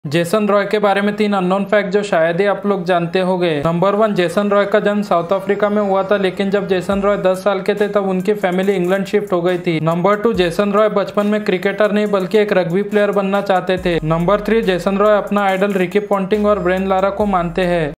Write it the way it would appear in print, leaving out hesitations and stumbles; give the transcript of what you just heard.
Jason Roy के बारे में 3 अननोन फैक्ट जो शायद ही आप लोग जानते होंगे। नंबर 1, जेसन रॉय का जन्म साउथ अफ्रीका में हुआ था, लेकिन जब जेसन रॉय 10 साल के थे तब उनकी फैमिली इंग्लैंड शिफ्ट हो गई थी। नंबर 2, जेसन रॉय बचपन में क्रिकेटर नहीं बल्कि एक रग्बी प्लेयर बनना चाहते थे। नंबर 3, जेसन रॉय अपना आइडल रिकी पॉन्टिंग और ब्रेन लारा को मानते हैं।